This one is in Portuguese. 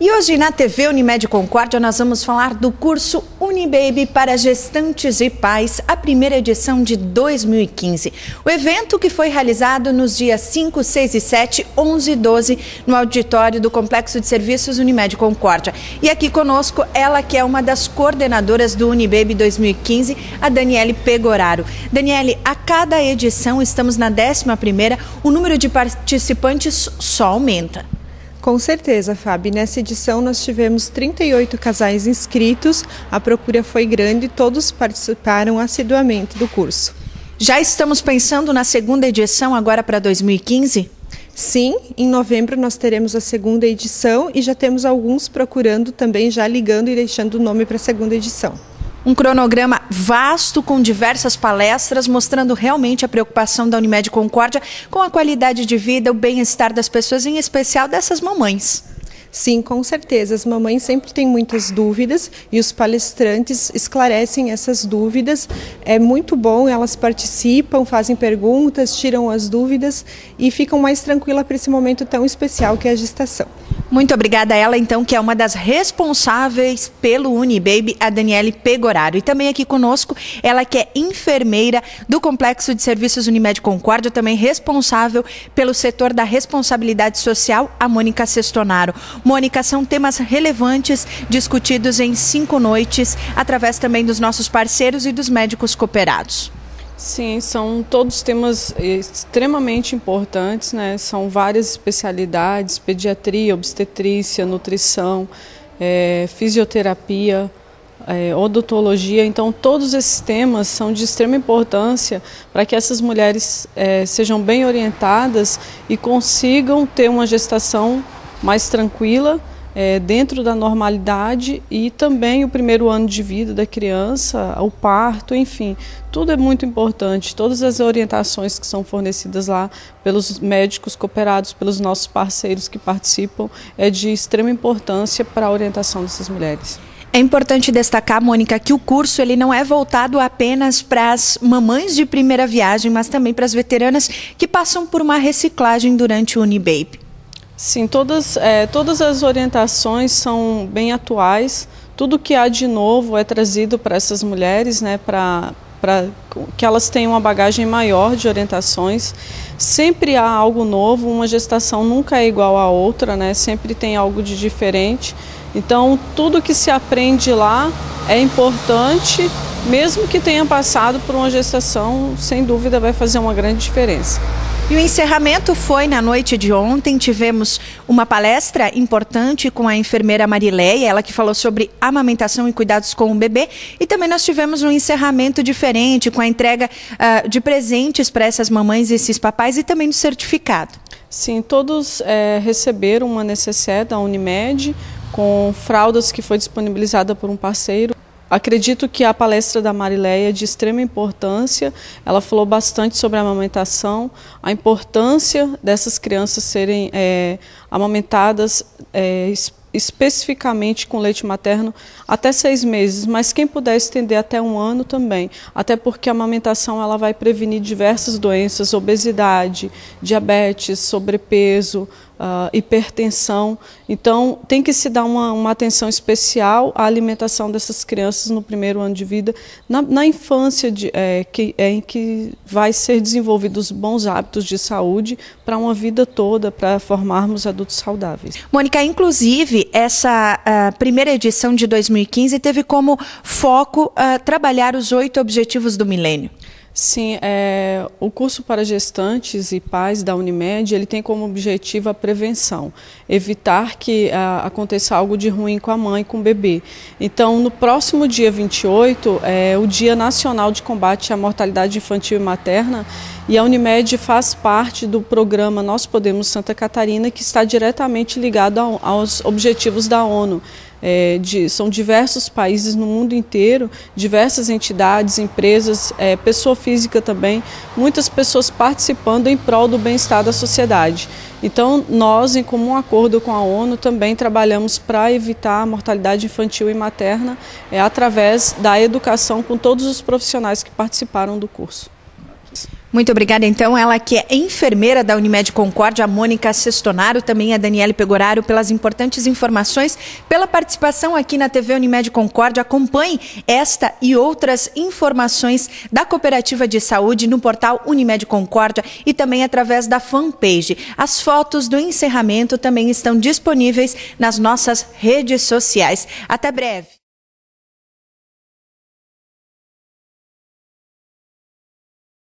E hoje na TV Unimed Concórdia nós vamos falar do curso Unibaby para gestantes e pais, a primeira edição de 2015. O evento que foi realizado nos dias 5, 6 e 7, 11 e 12 no auditório do Complexo de Serviços Unimed Concórdia. E aqui conosco ela que é uma das coordenadoras do Unibaby 2015, a Daniele Pegoraro. Daniele, a cada edição, estamos na 11ª, o número de participantes só aumenta. Com certeza, Fábio. Nessa edição nós tivemos 38 casais inscritos, a procura foi grande e todos participaram assiduamente do curso. Já estamos pensando na segunda edição agora para 2015? Sim, em novembro nós teremos a segunda edição e já temos alguns procurando também, já ligando e deixando o nome para a segunda edição. Um cronograma vasto com diversas palestras mostrando realmente a preocupação da Unimed Concórdia com a qualidade de vida, o bem-estar das pessoas, em especial dessas mamães. Sim, com certeza. As mamães sempre têm muitas dúvidas e os palestrantes esclarecem essas dúvidas. É muito bom, elas participam, fazem perguntas, tiram as dúvidas e ficam mais tranquilas para esse momento tão especial que é a gestação. Muito obrigada a ela, então, que é uma das responsáveis pelo Unibaby, a Daniele Pegoraro. E também aqui conosco, ela que é enfermeira do Complexo de Serviços Unimed Concórdia, também responsável pelo setor da responsabilidade social, a Mônica Sestonaro. Mônica, são temas relevantes discutidos em 5 noites, através também dos nossos parceiros e dos médicos cooperados. Sim, são todos temas extremamente importantes, né? São várias especialidades, pediatria, obstetrícia, nutrição, fisioterapia, odontologia. Então, todos esses temas são de extrema importância para que essas mulheres sejam bem orientadas e consigam ter uma gestação mais tranquila, dentro da normalidade, e também o primeiro ano de vida da criança, o parto, enfim, tudo é muito importante. Todas as orientações que são fornecidas lá pelos médicos cooperados, pelos nossos parceiros que participam, é de extrema importância para a orientação dessas mulheres. É importante destacar, Mônica, que o curso ele não é voltado apenas para as mamães de primeira viagem, mas também para as veteranas que passam por uma reciclagem durante o Unibaby. Sim, todas as orientações são bem atuais. Tudo que há de novo é trazido para essas mulheres, né, para que elas tenham uma bagagem maior de orientações. Sempre há algo novo, uma gestação nunca é igual à outra, né, sempre tem algo de diferente. Então, tudo que se aprende lá é importante, mesmo que tenha passado por uma gestação, sem dúvida vai fazer uma grande diferença. E o encerramento foi na noite de ontem. Tivemos uma palestra importante com a enfermeira Marileia, ela que falou sobre amamentação e cuidados com o bebê. E também nós tivemos um encerramento diferente com a entrega de presentes para essas mamães e esses papais e também do certificado. Sim, todos receberam uma necessaire da Unimed com fraldas que foi disponibilizada por um parceiro. Acredito que a palestra da Marileia é de extrema importância. Ela falou bastante sobre a amamentação, a importância dessas crianças serem amamentadas especificamente com leite materno até 6 meses, mas quem puder estender até 1 ano também, até porque a amamentação ela vai prevenir diversas doenças, obesidade, diabetes, sobrepeso, hipertensão. Então tem que se dar uma atenção especial à alimentação dessas crianças no primeiro ano de vida, na infância em que vai ser desenvolvidos bons hábitos de saúde para uma vida toda, para formarmos adultos saudáveis. Mônica, inclusive essa primeira edição de 2015 teve como foco trabalhar os 8 objetivos do milênio. Sim, o curso para gestantes e pais da Unimed, ele tem como objetivo a prevenção, evitar que aconteça algo de ruim com a mãe e com o bebê. Então, no próximo dia 28, é o Dia Nacional de Combate à Mortalidade Infantil e Materna, e a Unimed faz parte do programa Nós Podemos Santa Catarina, que está diretamente ligado aos objetivos da ONU. São diversos países no mundo inteiro, diversas entidades, empresas, pessoa física também, muitas pessoas participando em prol do bem-estar da sociedade. Então, nós, em comum acordo com a ONU, também trabalhamos para evitar a mortalidade infantil e materna através da educação com todos os profissionais que participaram do curso. Muito obrigada, então. Ela que é enfermeira da Unimed Concórdia, a Mônica Sestonaro, também a Daniele Pegoraro, pelas importantes informações, pela participação aqui na TV Unimed Concórdia. Acompanhe esta e outras informações da Cooperativa de Saúde no portal Unimed Concórdia e também através da fanpage. As fotos do encerramento também estão disponíveis nas nossas redes sociais. Até breve.